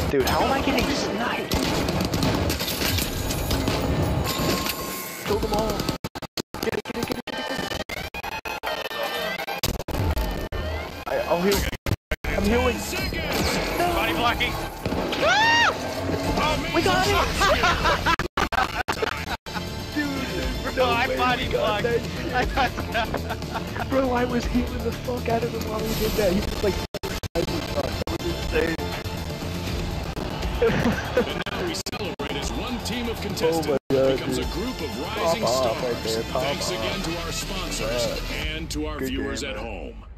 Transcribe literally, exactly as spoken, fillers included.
Dude, how am I getting sniped? Kill them all. Get it, get it, get it, get it, get it. I, I'll heal. I'm healing. Body blocking. Ah! Oh, we got it! Dude, no, I body blocked. Bro, I was healing the fuck out of him while he did that. He was like, that was insane. And now we celebrate as one team of contestants oh God, becomes dude. a group of rising Pop stars. off right there, pop Thanks off. again to our sponsors Yeah. and to our Good viewers game, at man. home.